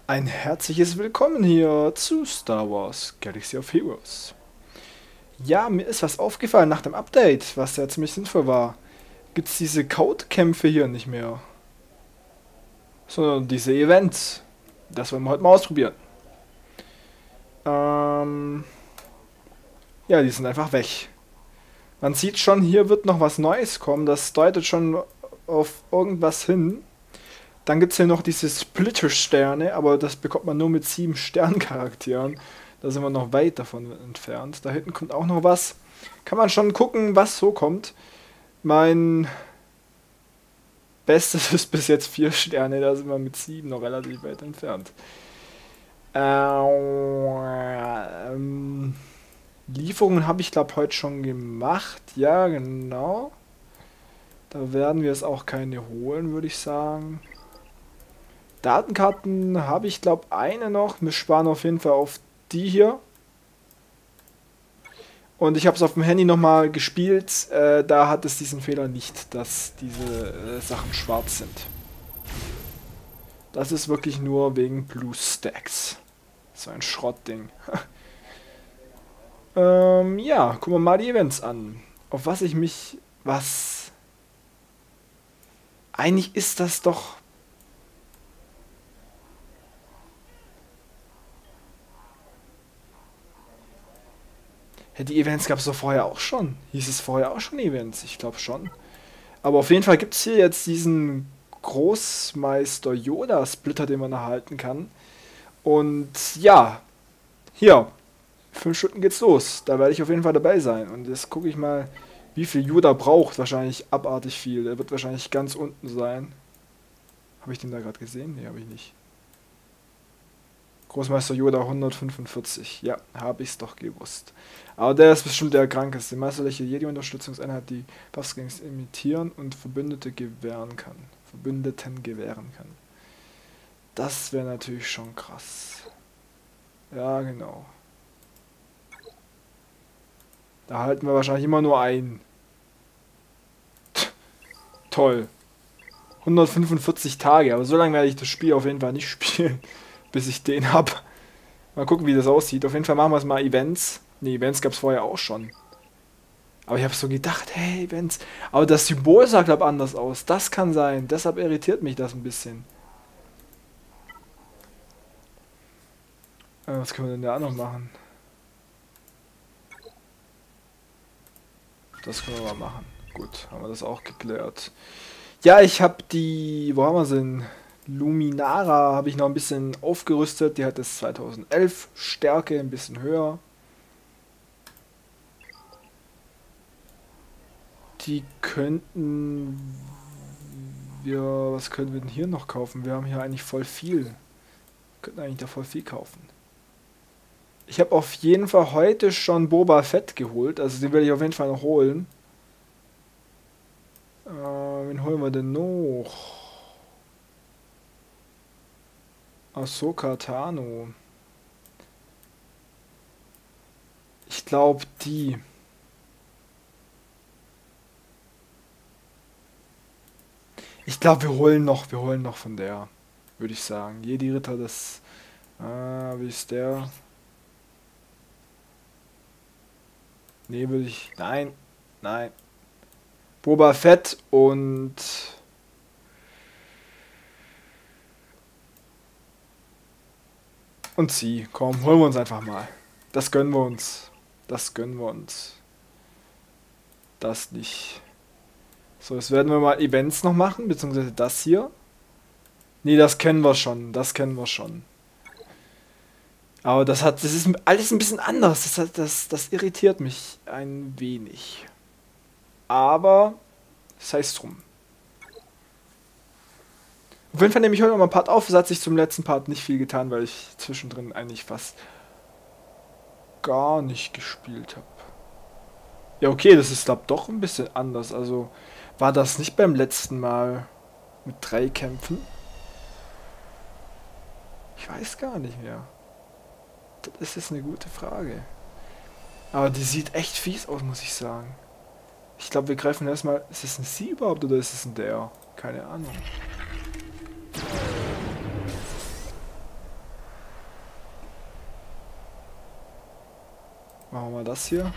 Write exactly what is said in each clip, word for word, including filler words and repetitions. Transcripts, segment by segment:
Ein herzliches Willkommen hier zu Star Wars Galaxy of Heroes. Ja, mir ist was aufgefallen nach dem Update, was ja ziemlich sinnvoll war. Gibt es diese Code-Kämpfe hier nicht mehr, sondern diese Events. Das wollen wir heute mal ausprobieren. Ähm ja, die sind einfach weg. Man sieht schon, hier wird noch was Neues kommen. Das deutet schon auf irgendwas hin. Dann gibt es hier noch diese Splitter-Sterne, aber das bekommt man nur mit sieben Sterncharakteren. Da sind wir noch weit davon entfernt. Da hinten kommt auch noch was. Kann man schon gucken, was so kommt. Mein Bestes ist bis jetzt vier Sterne, da sind wir mit sieben noch relativ weit entfernt. Ähm, Lieferungen habe ich glaube heute schon gemacht. Ja, genau. Da werden wir es auch keine holen, würde ich sagen. Datenkarten habe ich glaube eine noch. Wir sparen auf jeden Fall auf die hier. Und ich habe es auf dem Handy nochmal gespielt. Äh, da hat es diesen Fehler nicht, dass diese äh, Sachen schwarz sind. Das ist wirklich nur wegen BlueStacks. So ein Schrottding. ähm, ja, gucken wir mal die Events an. Auf was ich mich... Was... Eigentlich ist das doch... Ja, die Events gab es doch vorher auch schon. Hieß es vorher auch schon Events? Ich glaube schon. Aber auf jeden Fall gibt es hier jetzt diesen Großmeister Yoda-Splitter, den man erhalten kann. Und ja, hier, fünf Stunden geht's los. Da werde ich auf jeden Fall dabei sein. Und jetzt gucke ich mal, wie viel Yoda braucht. Wahrscheinlich abartig viel. Der wird wahrscheinlich ganz unten sein. Habe ich den da gerade gesehen? Ne, habe ich nicht. Großmeister Yoda hundertfünfundvierzig. Ja, habe ich es doch gewusst. Aber der ist bestimmt der krankeste. Meisterliche Jedi-Unterstützungseinheit, die Buffsgangs imitieren und Verbündete gewähren kann. Verbündeten gewähren kann. Das wäre natürlich schon krass. Ja, genau. Da halten wir wahrscheinlich immer nur ein. Toll. hundertfünfundvierzig Tage, aber so lange werde ich das Spiel auf jeden Fall nicht spielen, bis ich den habe. Mal gucken, wie das aussieht. Auf jeden Fall machen wir es mal Events. Ne, Events gab es vorher auch schon. Aber ich habe so gedacht, hey, Events. Aber das Symbol sah, glaube ich, anders aus. Das kann sein. Deshalb irritiert mich das ein bisschen. Äh, was können wir denn da noch machen? Das können wir mal machen. Gut, haben wir das auch geklärt. Ja, ich habe die... Wo haben wir sie denn? Luminara habe ich noch ein bisschen aufgerüstet. Die hat jetzt zweitausendelf Stärke, ein bisschen höher. Die könnten wir... Was können wir denn hier noch kaufen? Wir haben hier eigentlich voll viel. Wir könnten eigentlich da voll viel kaufen. Ich habe auf jeden Fall heute schon Boba Fett geholt. Also den werde ich auf jeden Fall noch holen. Äh, wen holen wir denn noch? Ahsoka Tano. Ich glaube die. Ich glaube wir holen noch, wir holen noch von der. Würde ich sagen. Jedi Ritter, das... Ah, wie ist der? Nee, würde ich... Nein. Nein. Boba Fett und... Und sie. Komm, holen wir uns einfach mal. Das gönnen wir uns. Das gönnen wir uns. Das nicht. So, jetzt werden wir mal Events noch machen, beziehungsweise das hier. Nee, das kennen wir schon. Das kennen wir schon. Aber das hat, das ist alles ein bisschen anders. Das, hat, das, das irritiert mich ein wenig. Aber, das heißt drum. Auf jeden Fall nehme ich heute noch mal ein Part auf. Es hat sich zum letzten Part nicht viel getan, weil ich zwischendrin eigentlich fast gar nicht gespielt habe. Ja, okay, das ist glaube doch ein bisschen anders. Also, war das nicht beim letzten Mal mit drei Kämpfen? Ich weiß gar nicht mehr. Das ist jetzt eine gute Frage. Aber die sieht echt fies aus, muss ich sagen. Ich glaube, wir greifen erstmal... Ist es ein Sie überhaupt oder ist es ein Der? Keine Ahnung. Machen wir mal das hier.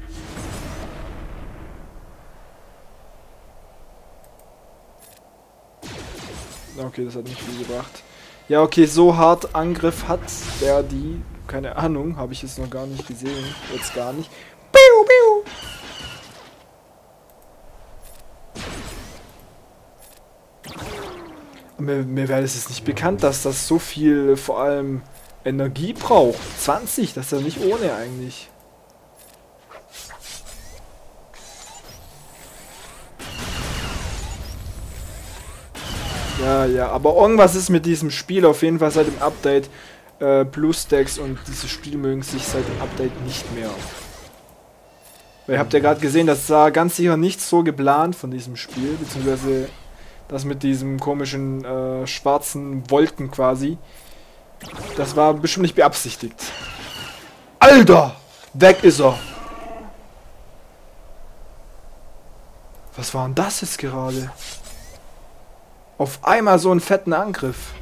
Okay, das hat nicht viel gebracht. Ja, okay, so hart Angriff hat der die. Keine Ahnung, habe ich jetzt noch gar nicht gesehen. Jetzt gar nicht. Piu, piu. Mir, mir wäre es nicht bekannt, dass das so viel, vor allem Energie braucht. zwanzig, das ist ja nicht ohne eigentlich. Ja, ja, aber irgendwas ist mit diesem Spiel auf jeden Fall seit dem Update. Äh, BlueStacks und dieses Spiel mögen sich seit dem Update nicht mehr. Weil ihr habt ja gerade gesehen, das war ganz sicher nicht so geplant von diesem Spiel, beziehungsweise das mit diesem komischen äh, schwarzen Wolken quasi. Das war bestimmt nicht beabsichtigt. Alter! Weg ist er! Was war denn das jetzt gerade? Auf einmal so einen fetten Angriff.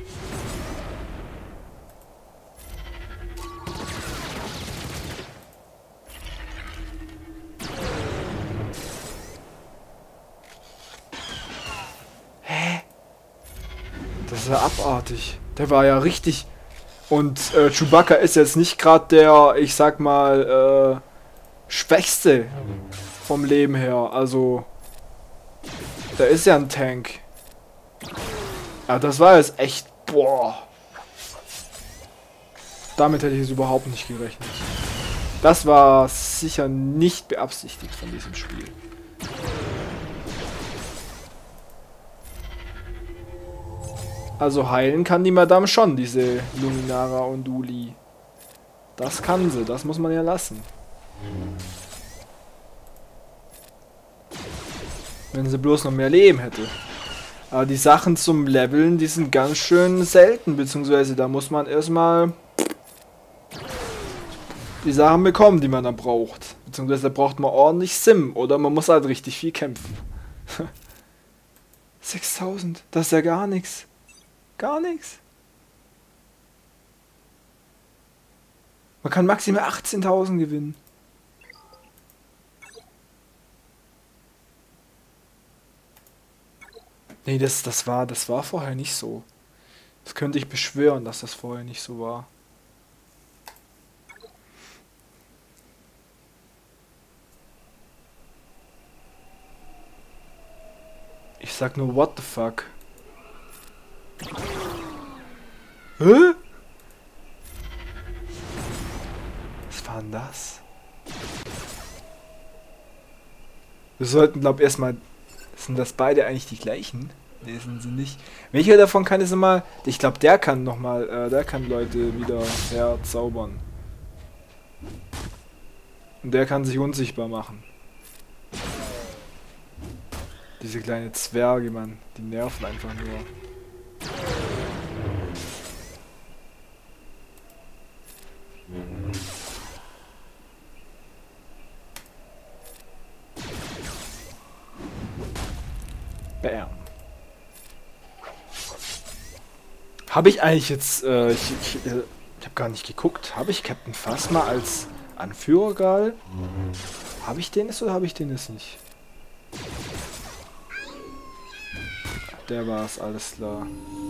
Hä? Das ist ja abartig. Der war ja richtig... Und äh, Chewbacca ist jetzt nicht gerade der, ich sag mal, äh, Schwächste vom Leben her. Also, der ist ja ein Tank. Ja, das war jetzt echt, boah. Damit hätte ich es überhaupt nicht gerechnet. Das war sicher nicht beabsichtigt von diesem Spiel. Also heilen kann die Madame schon, diese Luminara und Uli. Das kann sie, das muss man ja lassen. Wenn sie bloß noch mehr Leben hätte. Aber die Sachen zum Leveln, die sind ganz schön selten, beziehungsweise da muss man erstmal die Sachen bekommen, die man dann braucht. Beziehungsweise da braucht man ordentlich Sim oder man muss halt richtig viel kämpfen. sechstausend, das ist ja gar nichts. Gar nichts. Man kann maximal achtzehntausend gewinnen. Nee, das, das war, das war vorher nicht so. Das könnte ich beschwören, dass das vorher nicht so war. Ich sag nur, what the fuck? Hä? Was war denn das? Wir sollten, glaub erstmal. Sind das beide eigentlich die gleichen? Ne, sind sie nicht. Welcher davon kann es immer. Ich glaube, der kann nochmal. Äh, der kann Leute wieder herzaubern. Und der kann sich unsichtbar machen. Diese kleine Zwerge, Mann. Die nerven einfach nur. Bam. Habe ich eigentlich jetzt, äh, ich, ich, äh, ich habe gar nicht geguckt, habe ich Captain Phasma als Anführer gerade? Habe ich den jetzt oder habe ich den jetzt nicht? Der war es, alles klar.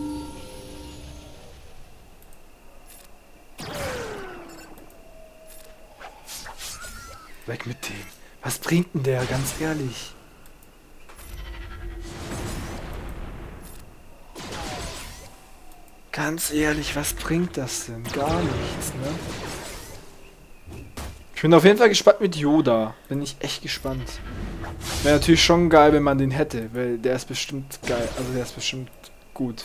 Weg mit dem. Was bringt denn der, ganz ehrlich? Ganz ehrlich, was bringt das denn? Gar nichts, ne? Ich bin auf jeden Fall gespannt mit Yoda. Bin ich echt gespannt. Wäre natürlich schon geil, wenn man den hätte, weil der ist bestimmt geil. Also der ist bestimmt gut.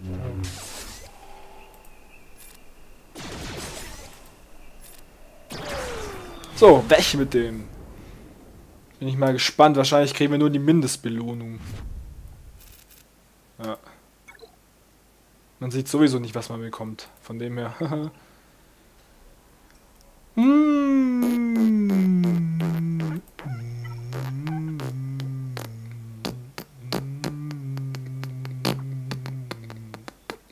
So, weg mit dem. Bin ich mal gespannt. Wahrscheinlich kriegen wir nur die Mindestbelohnung. Ja. Man sieht sowieso nicht, was man bekommt. Von dem her.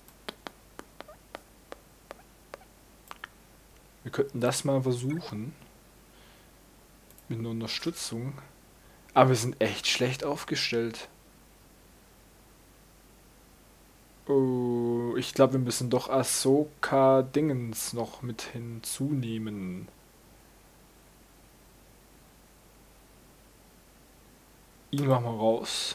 Wir könnten das mal versuchen. Mit einer Unterstützung. Aber wir sind echt schlecht aufgestellt. Oh, ich glaube, wir müssen doch Ahsoka Dingens noch mit hinzunehmen. Ihn machen wir raus.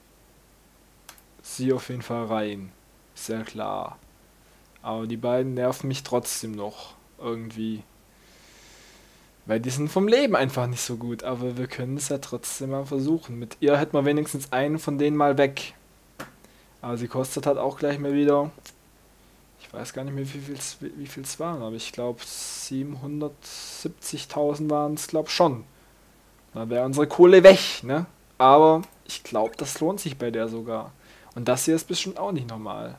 Sie auf jeden Fall rein. Sehr klar. Aber die beiden nerven mich trotzdem noch. Irgendwie. Weil die sind vom Leben einfach nicht so gut. Aber wir können es ja trotzdem mal versuchen. Mit ihr hätten wir wenigstens einen von denen mal weg. Aber sie kostet halt auch gleich mal wieder. Ich weiß gar nicht mehr, wie viel wie viel es waren. Aber ich glaube, siebenhundertsiebzigtausend waren es, glaube ich, schon. Da wäre unsere Kohle weg, ne? Aber ich glaube, das lohnt sich bei der sogar. Und das hier ist bestimmt auch nicht normal.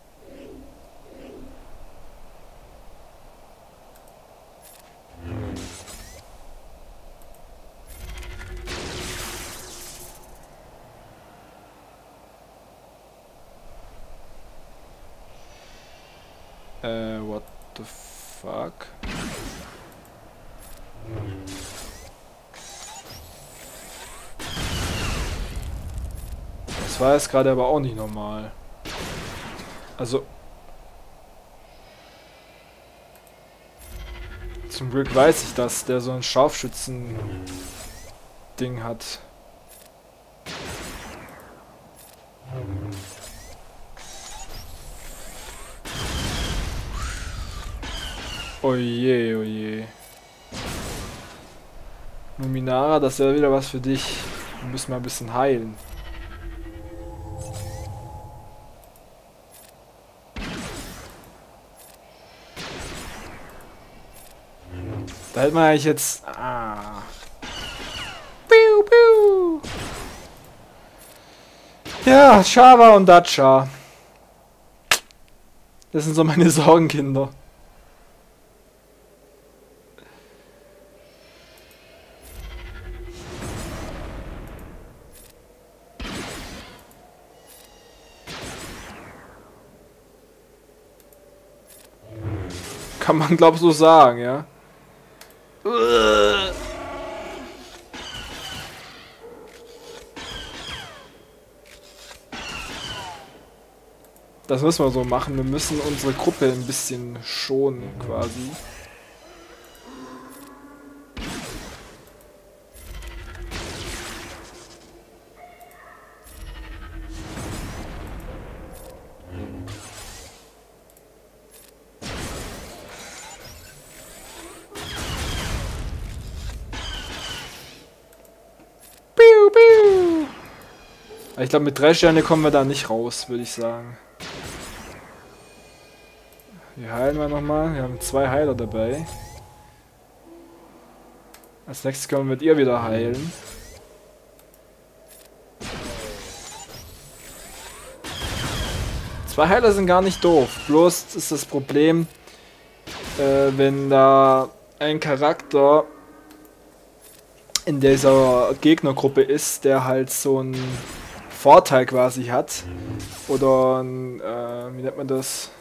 Äh, what the fuck? Das war jetzt gerade aber auch nicht normal. Also... Zum Glück weiß ich das, der so ein Scharfschützen-Ding hat. Oje, oje. Luminara, das wäre wieder was für dich. Wir müssen mal ein bisschen heilen. Da hätte man eigentlich jetzt... Ah. Piu, piu. Ja, Java und Dacia. Das sind so meine Sorgenkinder. Kann man, glaub ich, so sagen, ja. Das müssen wir so machen. Wir müssen unsere Gruppe ein bisschen schonen, quasi. Ich glaube, mit drei Sterne kommen wir da nicht raus, würde ich sagen. Hier heilen wir nochmal. Wir haben zwei Heiler dabei. Als nächstes können wir mit ihr wieder heilen. Zwei Heiler sind gar nicht doof. Bloß ist das Problem, äh, wenn da ein Charakter in dieser Gegnergruppe ist, der halt so einen Vorteil quasi hat. Oder ein, äh, wie nennt man das?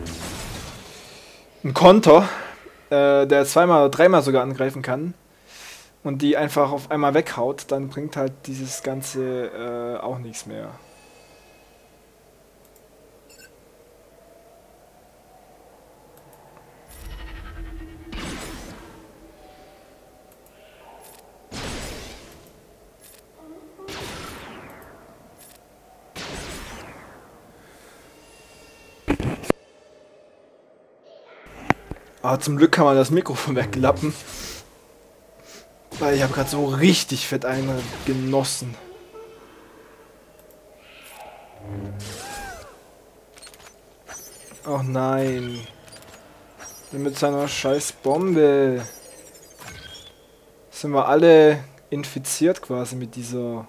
Ein Konter, äh, der zweimal oder dreimal sogar angreifen kann. Und die einfach auf einmal weghaut, dann bringt halt dieses Ganze äh, auch nichts mehr. Aber zum Glück kann man das Mikrofon wegklappen. Weil ich habe gerade so richtig fett eine genossen. Oh nein. Mit seiner scheiß Bombe. Sind wir alle infiziert quasi mit dieser...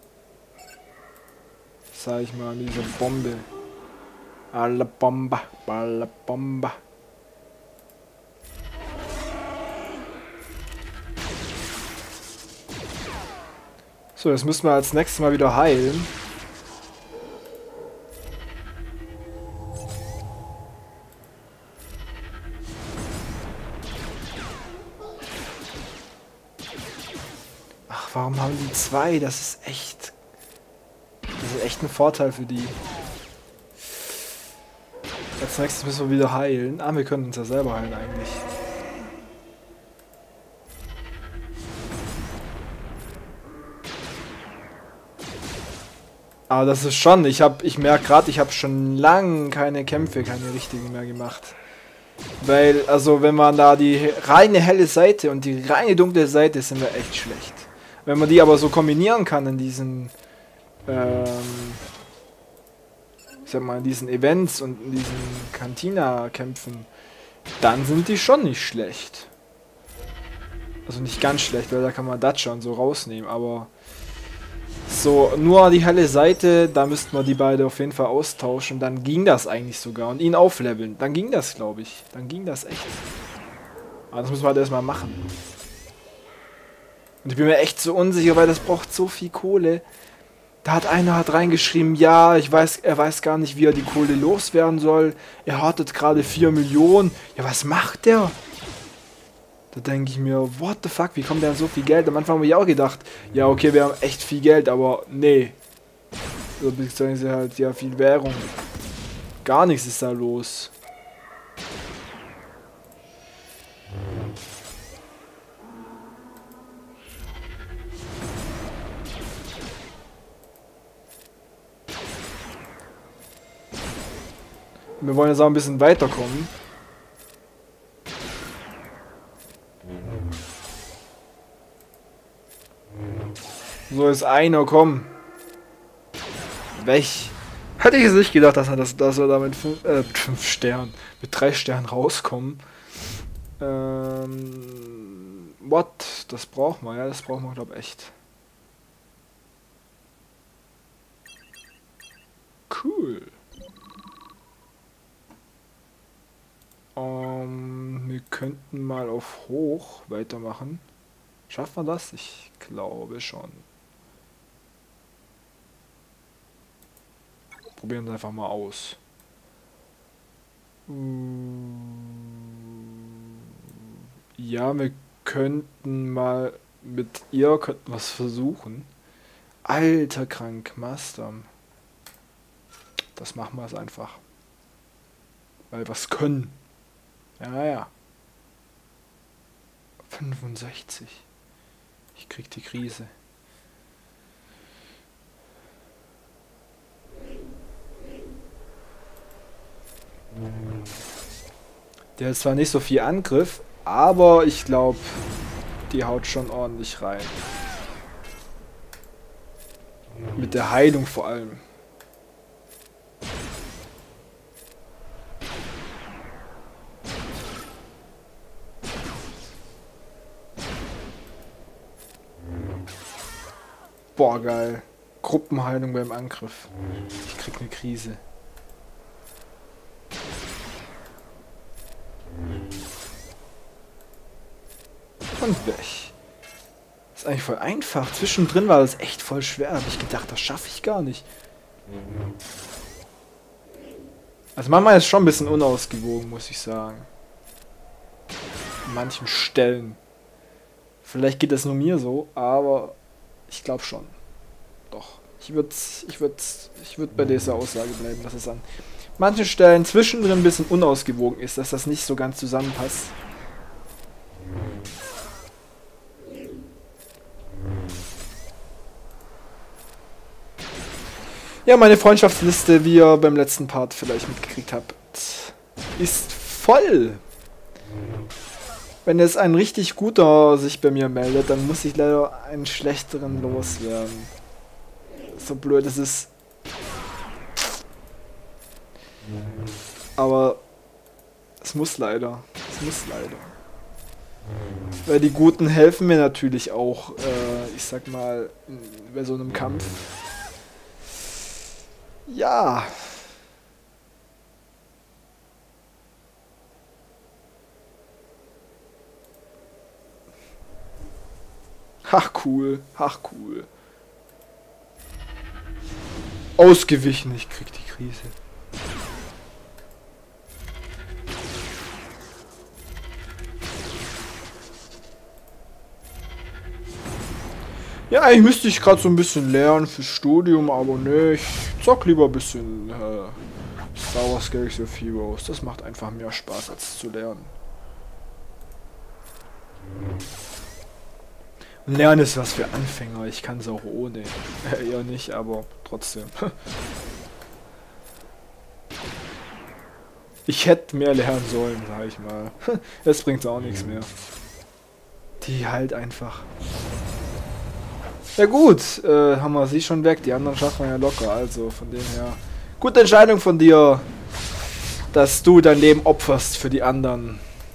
Sag ich mal, mit dieser Bombe. Alla Bomba, alla Bomba. So, jetzt müssen wir als nächstes Mal wieder heilen. warum haben die zwei? Das ist echt... Das ist echt ein Vorteil für die. Als nächstes müssen wir wieder heilen. Ah, wir können uns ja selber heilen eigentlich. Aber das ist schon, ich habe, ich merke gerade, ich habe schon lange keine Kämpfe, keine richtigen mehr gemacht. Weil, also wenn man da die reine helle Seite und die reine dunkle Seite sind wir echt schlecht. Wenn man die aber so kombinieren kann in diesen, ähm, ich sag mal, in diesen Events und in diesen Cantina-Kämpfen, dann sind die schon nicht schlecht. Also nicht ganz schlecht, weil da kann man Datscha und so rausnehmen, aber so, nur die helle Seite, da müssten wir die beide auf jeden Fall austauschen. Dann ging das eigentlich sogar. Und ihn aufleveln. Dann ging das, glaube ich. Dann ging das echt. Aber das müssen wir halt erstmal machen. Und ich bin mir echt so unsicher, weil das braucht so viel Kohle. Da hat einer hat reingeschrieben, ja, ich weiß, er weiß gar nicht, wie er die Kohle loswerden soll. Er hartet gerade vier Millionen. Ja, was macht der? Da denke ich mir, what the fuck, wie kommt der an so viel Geld? Am Anfang habe ich auch gedacht, ja okay, wir haben echt viel Geld, aber nee. So, beziehungsweise halt, ja, viel Währung. Gar nichts ist da los. Wir wollen jetzt auch ein bisschen weiterkommen. So ist einer, komm. Weg. Hätte ich jetzt nicht gedacht, dass, er das, dass wir da mit fünf, äh, mit fünf Sternen, mit drei Sternen rauskommen. Ähm, what? Das brauchen wir, ja, das brauchen wir, glaube ich, echt. Cool. Ähm, wir könnten mal auf hoch weitermachen. Schaffen wir das? Ich glaube schon. Probieren wir einfach mal aus. Ja, wir könnten mal mit ihr könnten was versuchen. Alter krank, Master. Das machen wir es einfach. Weil wir es können. Ja, ja. fünfundsechzig. Ich krieg die Krise. Der hat zwar nicht so viel Angriff, aber ich glaube, die haut schon ordentlich rein. Mit der Heilung vor allem. Boah, geil. Gruppenheilung beim Angriff. Ich krieg eine Krise. Und weg. Ist eigentlich voll einfach. Zwischendrin war das echt voll schwer. Habe ich gedacht, das schaffe ich gar nicht. Also manchmal ist es schon ein bisschen unausgewogen, muss ich sagen. An manchen Stellen. Vielleicht geht das nur mir so, aber ich glaube schon. Doch. Ich würde ich würd, ich würd bei dieser Aussage bleiben, dass es an manchen Stellen zwischendrin ein bisschen unausgewogen ist, dass das nicht so ganz zusammenpasst. Ja, meine Freundschaftsliste, wie ihr beim letzten Part vielleicht mitgekriegt habt, ist voll. Wenn jetzt ein richtig guter sich bei mir meldet, dann muss ich leider einen schlechteren loswerden. So blöd es ist. Aber es muss leider. Es muss leider. Weil die Guten helfen mir natürlich auch, äh, ich sag mal, bei so einem Kampf. Ja. Ach cool, ach cool. Ausgewichen, ich krieg die Krise. Ja, eigentlich müsste ich gerade so ein bisschen lernen fürs Studium, aber ne, ich zock lieber ein bisschen äh, Star Wars Galaxy of Heroes. Das macht einfach mehr Spaß als zu lernen. Und Lernen ist was für Anfänger, ich kann es auch ohne. Äh, eher nicht, aber trotzdem. Ich hätte mehr lernen sollen, sag ich mal. Es bringt auch nichts mehr. Die halt einfach. Ja gut, äh, haben wir sie schon weg. Die anderen schaffen wir ja locker. Also von dem her. Gute Entscheidung von dir, dass du dein Leben opferst für die anderen.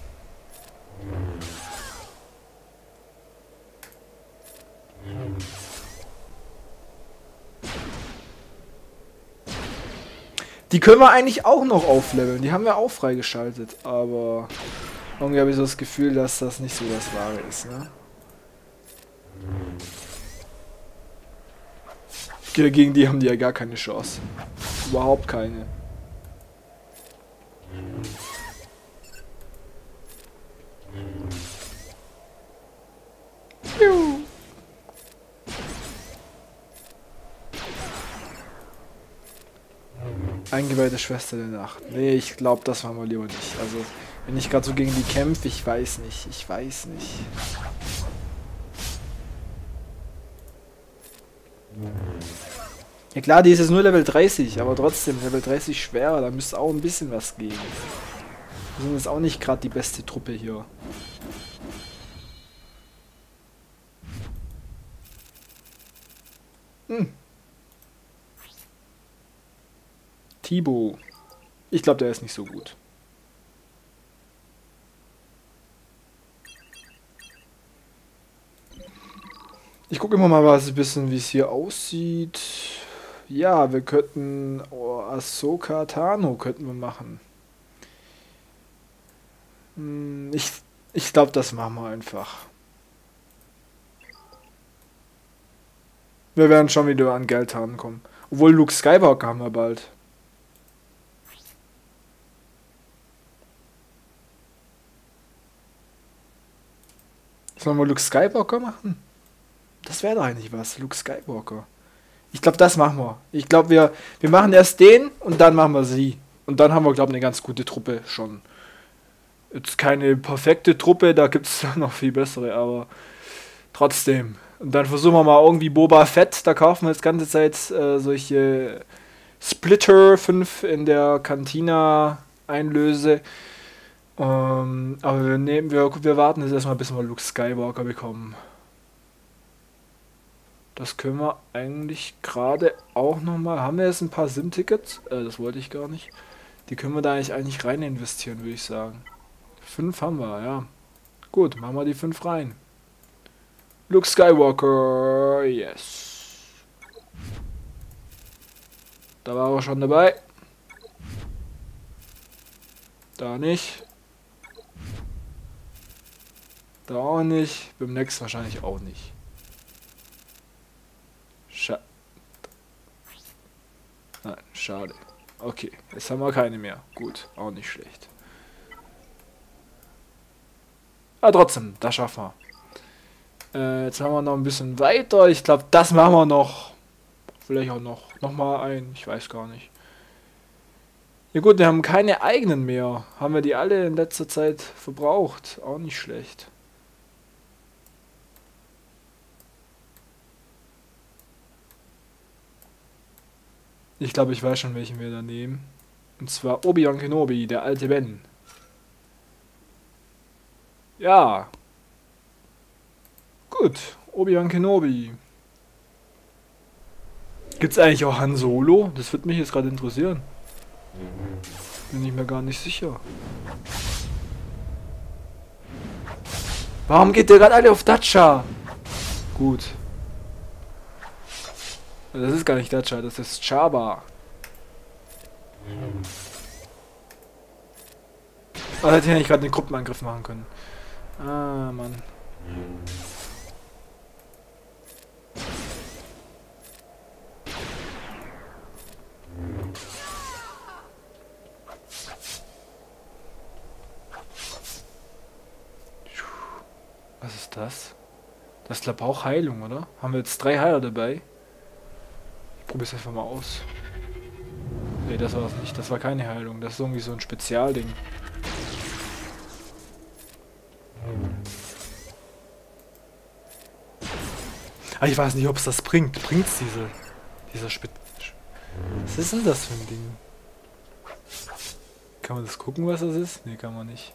Die können wir eigentlich auch noch aufleveln. Die haben wir auch freigeschaltet. Aber irgendwie habe ich so das Gefühl, dass das nicht so das Wahre ist, ne? Gegen die haben die ja gar keine Chance. Überhaupt keine. Juhu. Eingeweihte Schwester der Nacht. Nee, ich glaube, das machen wir lieber nicht. Also, wenn ich gerade so gegen die kämpfe, ich weiß nicht. Ich weiß nicht. Ja klar, die ist jetzt nur Level dreißig, aber trotzdem, Level dreißig schwer, da müsste auch ein bisschen was gehen. Wir sind jetzt auch nicht gerade die beste Truppe hier. Hm. Thibaut. Ich glaube, der ist nicht so gut. Ich gucke immer mal, was ein bisschen, wie es hier aussieht. Ja, wir könnten oh, Ahsoka Tano könnten wir machen. Hm, ich ich glaube, das machen wir einfach. Wir werden schon wieder an Geld rankommen. Obwohl Luke Skywalker haben wir bald. Sollen wir Luke Skywalker machen? Das wäre doch eigentlich was, Luke Skywalker. Ich glaube, das machen wir. Ich glaube, wir, wir machen erst den und dann machen wir sie. Und dann haben wir, glaube ich, eine ganz gute Truppe schon. Jetzt keine perfekte Truppe, da gibt es noch viel bessere, aber trotzdem. Und dann versuchen wir mal irgendwie Boba Fett, da kaufen wir jetzt ganze Zeit äh, solche Splitter fünf in der Cantina Einlöse. Ähm, aber wir, nehmen, wir, wir warten jetzt erstmal, bis wir Luke Skywalker bekommen. Das können wir eigentlich gerade auch nochmal. Haben wir jetzt ein paar Sim-Tickets? Äh, das wollte ich gar nicht. Die können wir da eigentlich, eigentlich rein investieren, würde ich sagen. Fünf haben wir, ja. Gut, machen wir die fünf rein. Luke Skywalker, yes. Da war er schon dabei. Da nicht. Da auch nicht. Beim nächsten wahrscheinlich auch nicht. Schade. Nein, schade. Okay, jetzt haben wir keine mehr. Gut, auch nicht schlecht. Aber trotzdem, das schaffen wir. Äh, jetzt haben wir noch ein bisschen weiter. Ich glaube, das machen wir noch. Vielleicht auch noch, noch mal ein. Ich weiß gar nicht. Ja gut, wir haben keine eigenen mehr. Haben wir die alle in letzter Zeit verbraucht. Auch nicht schlecht. Ich glaube, ich weiß schon, welchen wir da nehmen. Und zwar Obi-Wan Kenobi, der alte Ben. Ja. Gut, Obi-Wan Kenobi. Gibt's eigentlich auch Han Solo? Das würde mich jetzt gerade interessieren. Bin ich mir gar nicht sicher. Warum geht der gerade alle auf Dacia? Gut. Das ist gar nicht Dacia, das ist Chaba. Oh, hätte ich nicht gerade den Gruppenangriff machen können. Ah, Mann. Was ist das? Das ist glaube ich auch Heilung, oder? Haben wir jetzt drei Heiler dabei? Ich probiere es einfach mal aus. Ne, das war es nicht. Das war keine Heilung. Das ist irgendwie so ein Spezialding. Ah, ich weiß nicht, ob es das bringt. Bringt es diese... Dieser Spe... Was ist denn das für ein Ding? Kann man das gucken, was das ist? Ne, kann man nicht.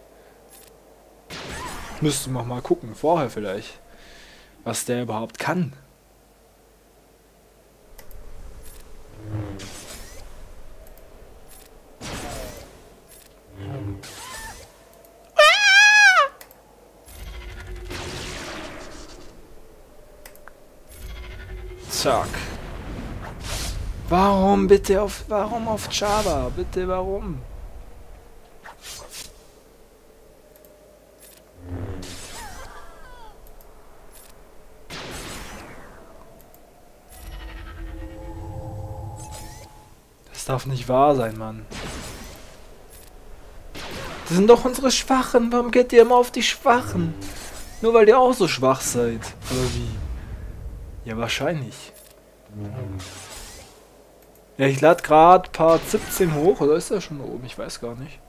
Müsste man mal gucken. Vorher vielleicht. Was der überhaupt kann. Zack. Warum bitte auf... Warum auf Java? Bitte, warum? Das darf nicht wahr sein, Mann. Das sind doch unsere Schwachen. Warum geht ihr immer auf die Schwachen? Nur weil ihr auch so schwach seid. Oder wie? Ja, wahrscheinlich. Ja, ich lade gerade Part siebzehn hoch. Oder ist er schon oben? Ich weiß gar nicht.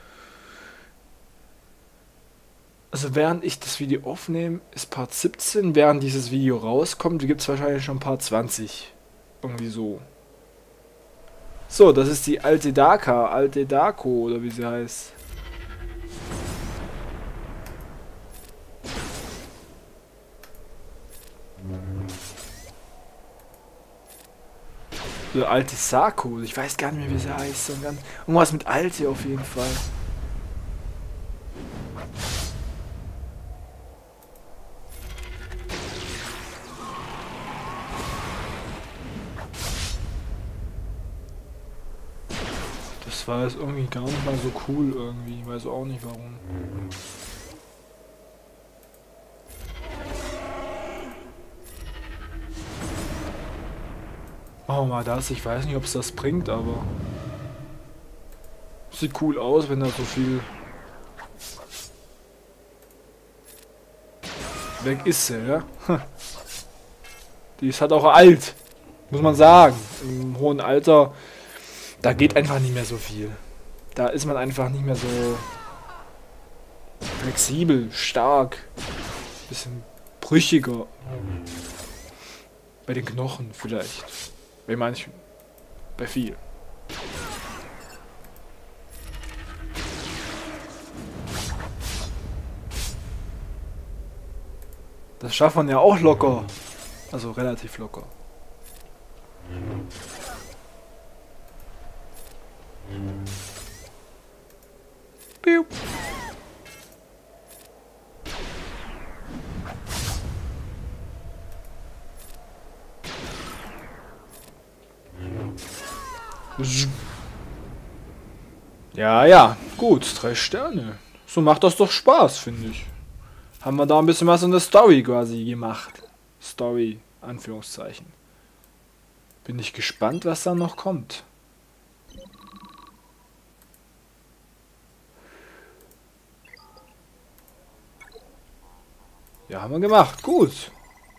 Also während ich das Video aufnehme, ist Part siebzehn. Während dieses Video rauskommt, gibt es wahrscheinlich schon Part zwanzig. Irgendwie so. So, das ist die alte Daka, alte Dako, oder wie sie heißt. Oder alte Sako, ich weiß gar nicht mehr, wie sie heißt. Irgendwas mit alte auf jeden Fall. Das war jetzt irgendwie gar nicht mal so cool irgendwie. Ich weiß auch nicht warum. Machen wir mal das. Ich weiß nicht, ob es das bringt, aber... Sieht cool aus, wenn da so viel... Weg ist sie, ja? Die ist halt auch alt. Muss man sagen. Im hohen Alter... Da geht einfach nicht mehr so viel. Da ist man einfach nicht mehr so flexibel, stark, bisschen brüchiger. Bei den Knochen vielleicht. Bei manchen. Bei vielen. Das schafft man ja auch locker. Also relativ locker. Piu. Ja, ja, gut, drei Sterne. So macht das doch Spaß, finde ich. Haben wir da ein bisschen was in der Story quasi gemacht. Story, Anführungszeichen. Bin ich gespannt, was da noch kommt. Ja, haben wir gemacht. Gut.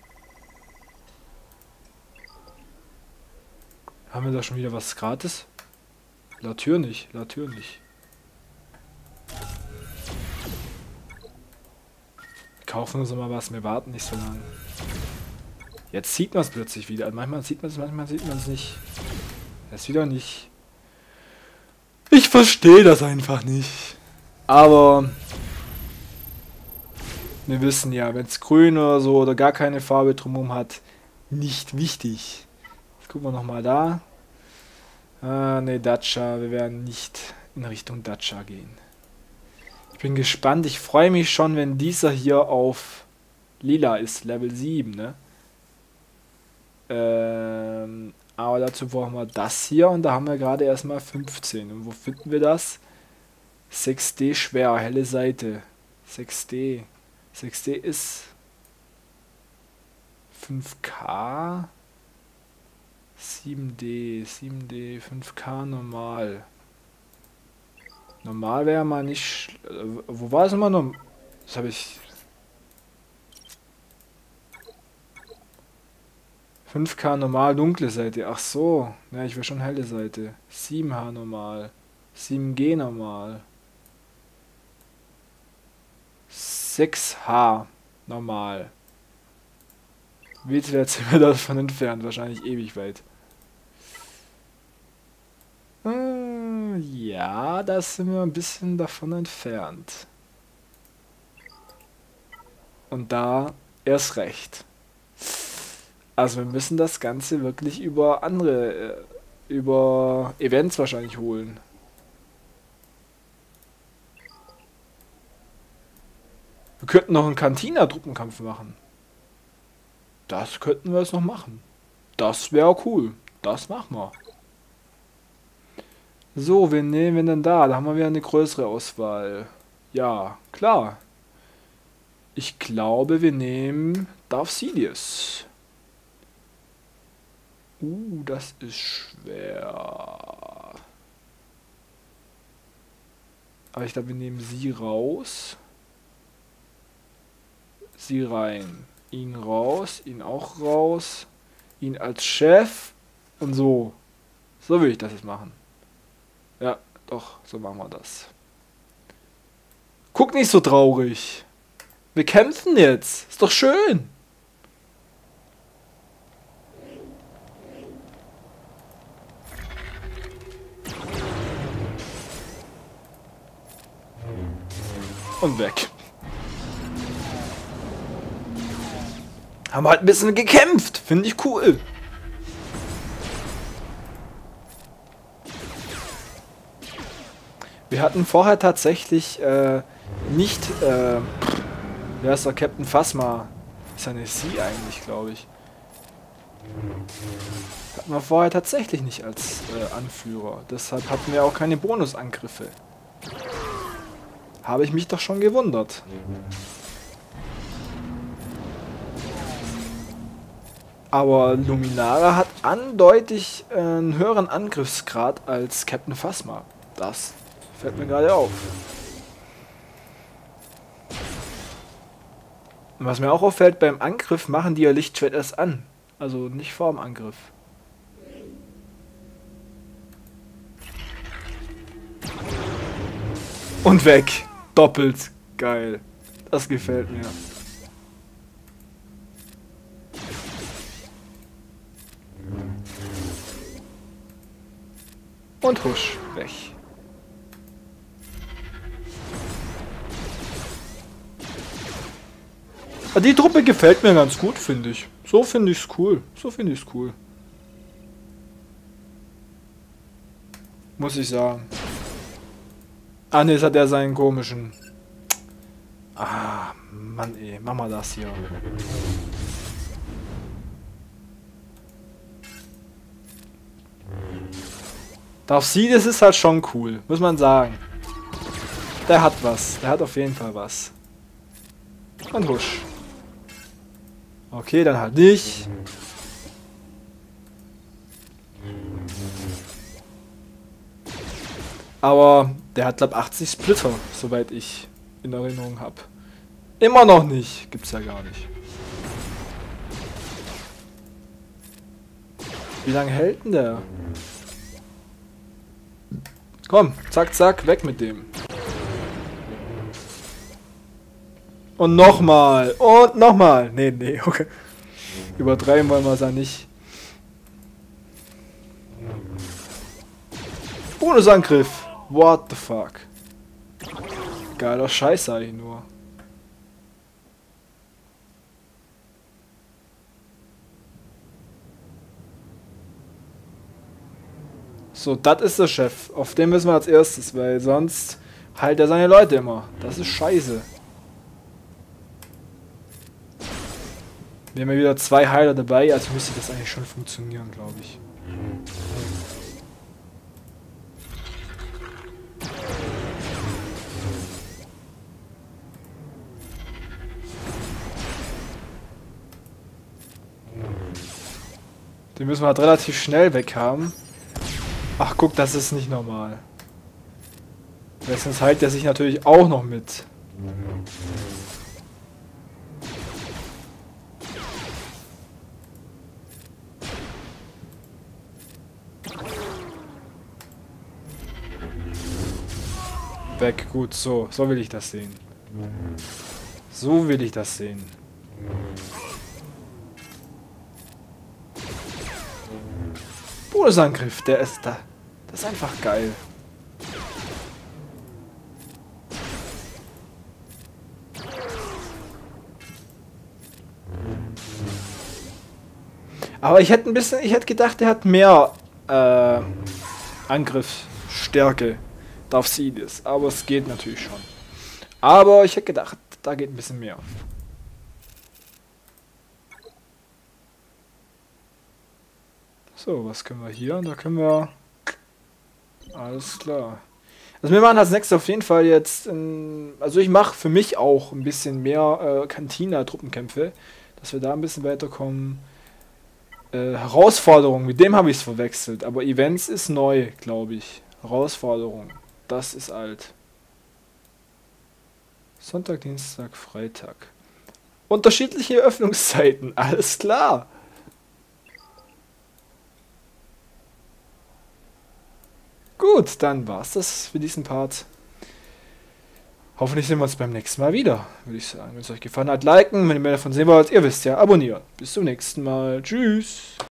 Haben wir da schon wieder was gratis? La Tür nicht, La Tür nicht. Wir kaufen uns mal was, wir warten nicht so lange. Jetzt sieht man es plötzlich wieder. Manchmal sieht man es, manchmal sieht man es nicht. Jetzt wieder nicht. Ich verstehe das einfach nicht. Aber... Wir wissen ja, wenn es grün oder so oder gar keine Farbe drumherum hat, nicht wichtig. Jetzt gucken wir nochmal da. Ah, ne, Dacia. Wir werden nicht in Richtung Dacia gehen. Ich bin gespannt. Ich freue mich schon, wenn dieser hier auf Lila ist. Level sieben, ne? Ähm, aber dazu brauchen wir das hier und da haben wir gerade erstmal fünfzehn. Und wo finden wir das? sechs D schwer, helle Seite. sechs D. sechs D ist fünf K, sieben D, sieben D, fünf K normal. Normal wäre mal nicht... Wo war es immer noch? Das habe ich... fünf K normal, dunkle Seite. Ach so. Ja, ich will schon helle Seite. sieben H normal. sieben G normal. sechs H normal. Wie weit sind wir davon entfernt? Wahrscheinlich ewig weit. Äh, ja, da sind wir ein bisschen davon entfernt. Und da erst recht. Also wir müssen das Ganze wirklich über andere, äh, über Events wahrscheinlich holen. Wir könnten noch einen Cantina-Truppenkampf machen. Das könnten wir jetzt noch machen. Das wäre cool. Das machen wir. So, wen nehmen wir denn da? Da haben wir wieder eine größere Auswahl. Ja, klar. Ich glaube, wir nehmen Darth Sidious. Uh, das ist schwer. Aber ich glaube, wir nehmen sie raus. Sie rein. Ihn raus. Ihn auch raus. Ihn als Chef. Und so. So will ich das jetzt machen. Ja, doch, so machen wir das. Guck nicht so traurig. Wir kämpfen jetzt. Ist doch schön. Und weg. Haben halt ein bisschen gekämpft. Finde ich cool. Wir hatten vorher tatsächlich äh, nicht, äh, wer ist der Captain Phasma? Ist ja eine Sie eigentlich, glaube ich. Hatten wir vorher tatsächlich nicht als äh, Anführer. Deshalb hatten wir auch keine Bonusangriffe. Habe ich mich doch schon gewundert. Aber Luminara hat eindeutig äh, einen höheren Angriffsgrad als Captain Phasma. Das fällt mir gerade auf. Und was mir auch auffällt, beim Angriff machen die ihr Lichtschwert erst an. Also nicht vor dem Angriff. Und weg. Doppelt. Geil. Das gefällt mir. Und husch. Weg. Die Truppe gefällt mir ganz gut, finde ich. So finde ich es cool. So finde ich es cool. Muss ich sagen. Ah ne, jetzt hat er seinen komischen... Ah, Mann ey, mach mal das hier. Darth Sidious ist halt schon cool, muss man sagen. Der hat was, der hat auf jeden Fall was. Und husch. Okay, dann halt nicht. Aber der hat, glaube ich, achtzig Splitter, soweit ich in Erinnerung habe. Immer noch nicht. Gibt's ja gar nicht. Wie lange hält denn der? Komm, zack, zack, weg mit dem. Und nochmal. Und nochmal. Nee, nee, okay. Übertreiben wollen wir es ja nicht. Bonusangriff. What the fuck? Geiler Scheiß, sag ich nur. So, das ist der Chef. Auf den müssen wir als erstes, weil sonst heilt er seine Leute immer. Das ist scheiße. Wir haben ja wieder zwei Heiler dabei, also müsste das eigentlich schon funktionieren, glaube ich. Den müssen wir halt relativ schnell weg haben. Ach guck, das ist nicht normal. Sonst heilt er sich natürlich auch noch mit. Weg. Gut, so. So will ich das sehen. So will ich das sehen. Bonusangriff, der ist da. Das ist einfach geil. Aber ich hätte ein bisschen, ich hätte gedacht, der hat mehr äh, Angriffsstärke. Darf sie das. Aber es geht natürlich schon. Aber ich hätte gedacht, da geht ein bisschen mehr. So, was können wir hier? Da können wir... Alles klar. Also wir machen als nächstes auf jeden Fall jetzt... In, also ich mache für mich auch ein bisschen mehr äh, Cantina-Truppenkämpfe. Dass wir da ein bisschen weiterkommen. Äh, Herausforderung, mit dem habe ich es verwechselt. Aber Events ist neu, glaube ich. Herausforderung, das ist alt. Sonntag, Dienstag, Freitag. Unterschiedliche Öffnungszeiten, alles klar. Gut, dann war's das für diesen Part. Hoffentlich sehen wir uns beim nächsten Mal wieder, würde ich sagen. Wenn es euch gefallen hat, liken, wenn ihr mehr davon sehen wollt, ihr wisst ja, abonnieren. Bis zum nächsten Mal. Tschüss.